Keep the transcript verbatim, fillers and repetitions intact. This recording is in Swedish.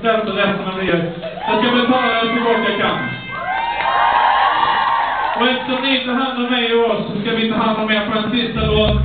själv och resten av er. Jag ska betala er så gott jag kan. Och eftersom ni tar hand om mig och oss så ska vi ta hand om er på en sista låt.